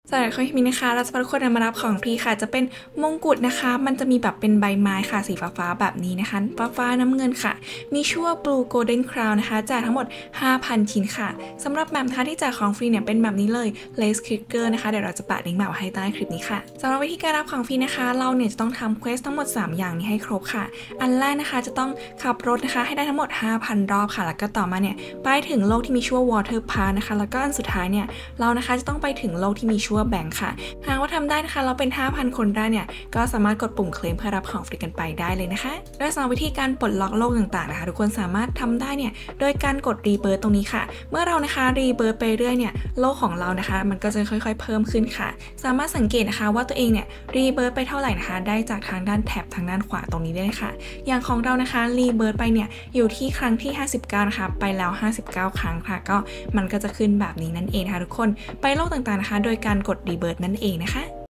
สำหรับคลิปนี้นะคะเราจะพาทุกคนมารับของฟรีค่ะจะเป็นมงกุฎนะคะมันจะมีแบบเป็นใบไม้ค่ะสีฟ้าๆแบบนี้นะคะฟ้าน้ำเงินค่ะมีชื่อว่า Blue Golden Crown นะคะแจกทั้งหมด 5,000 ชิ้นค่ะสำหรับแบบนะคะที่แจกของฟรีเนี่ยเป็นแบบนี้เลย Lace Clicker นะคะเดี๋ยวเราจะแปะลิงก์แบบให้ใต้คลิปนี้ค่ะสำหรับวิธีการรับของฟรีนะคะเราเนี่ยจะต้องทำเควสทั้งหมด3อย่างนี้ให้ครบค่ะอันแรกนะคะจะต้องขับรถนะคะให้ได้ทั้งหมด 5,000 รอบค่ะแล้วก็ต่อมาเนี่ยไปถึงโลกที่มีชื่อว่า Water Park นะคะแล้วก็อันสุดท้ายเนี่ยเรานะคะจะต้องไปถึงโลกที่มีชื่อว่า Bank ค่ะหากว่าทำได้นะคะเราเป็น 5,000 คนได้เนี่ยก็สามารถกดปุ่มเคลมเพื่อรับของฟรีกันไปได้เลยนะคะโดยสำหรับวิธีการปลดล็อกโลกต่างๆนะคะทุกคนสามารถทำได้เนี่ยโดยการกดรีเบิร์ตตรงนี้ค่ะเมื่อเรานะคะรีเบิร์ตไปเรื่อยเนี่ยโลกของเรานะคะมันก็จะค่อยๆเพิ่มขึ้นค่ะสามารถสังเกตนะคะว่าตัวเองเนี่ยรีเบิร์ตไปเท่าไหร่นะคะได้จากทางด้านแท็บทางด้านขวาตรงนี้ได้เลยค่ะอย่างของเรานะคะรีเบิร์ตไปเนี่ยอยู่ที่ครั้งที่59นะคะไปแล้ว59ครั้งค่ะก็มันก็จะขึ้นแบบนี้นั่นเองค่ะทุกคนไปโลกต่างๆนะคะโดยการกดรีเบิร์ตนั่นเองนะคะ